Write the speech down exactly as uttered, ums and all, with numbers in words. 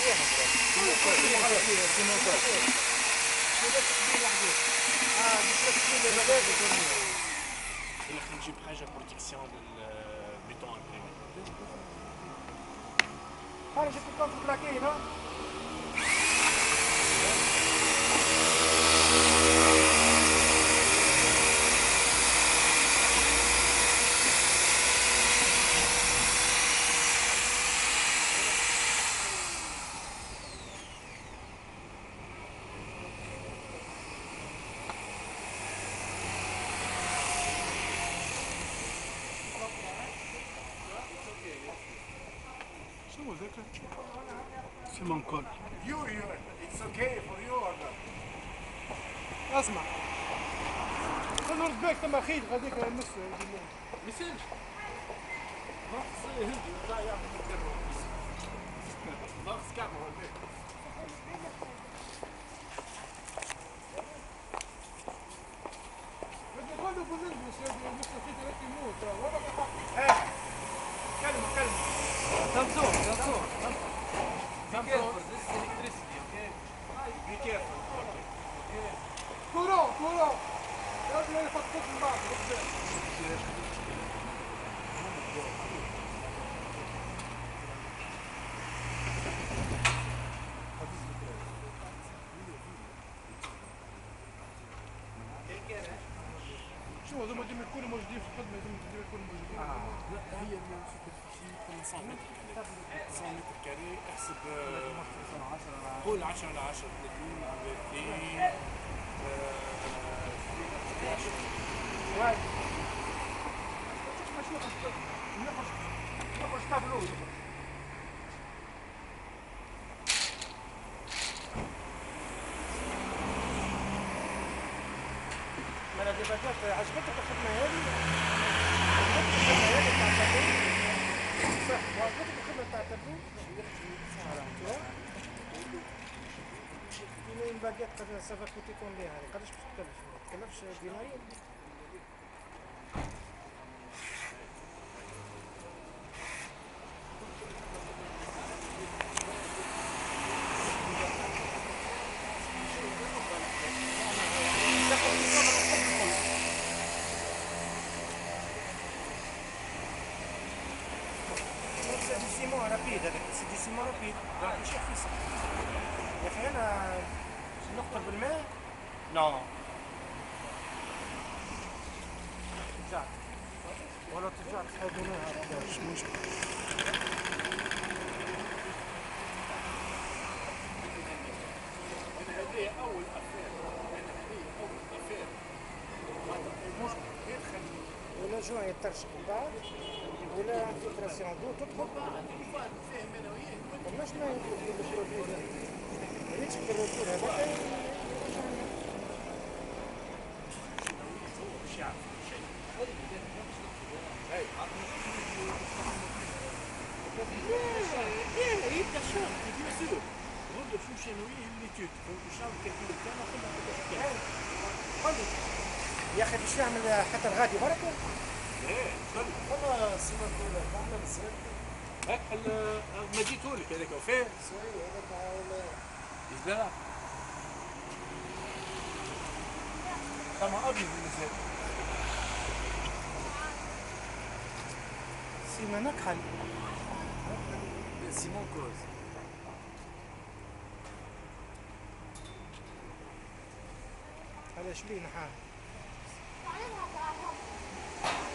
نجيب حاجه بروتيكسيون للبيتون امبريمي. خارج البيتون في البلاكين ها. شنو ذاك؟ سيمون كول. You, you, it's okay for you or not? اسمع. خلوا رباك ثم خيل غاديك يمس ما يسالش. ناقص هندي ولا يعمل مكرر. ناقص كعبه ولا كله بالانجلش يا مش في ثلاث يموت ولا ايه كلمه كلمه Samsung, Samsung. Be careful, this is electricity, okay? Be careful. كورو كورو لازم يفكك من بعض شو هذوما ديما يكونوا موجودين في الخدمه ديما يكونوا موجودين لا هي مية متر مية متر كاري احسب قول عشرة على عشرة ثلاثين على اثنين واحد ماشي نخرج نخرج تابلو ما انا ديما جات عجبتك الخدمه هذه عجبتك الخدمه هذه تاع التابلو صح وعجبتك الخدمه تاع التابلو كاين الباقيات قد سافا كوتي كومبيان هذه قداش باش تكلف ما تكلفش دينارين رابيد هذاك سيدي سيمون رابيد راك ماشي رخيصة يا اخي انا نقطر بالماء نو ترجع ولا ترجع تحيدوناها مش مشكل هذه اول افير هذه اول افير ولا جوع يترشق من بعد ولا انفلتراسيون دو تدخل ماش ما يدخل البرودوي هذا ريتش البرودوي هذا يبدا شهر بيان سور غدو شو شنويه ليتود دونك شهر كالكول تاعنا كلها قول لي يا اخي باش نعمل حتى الغادي بركه ايه قول والله السيمه الاولى نعمل الزيت هاك ما جيتولك هذاك وفيه سوي هذاك مع يزداد طبعا ابيض بالنسبه سيما نكحل سيمون كوز. علاش بيه نحاها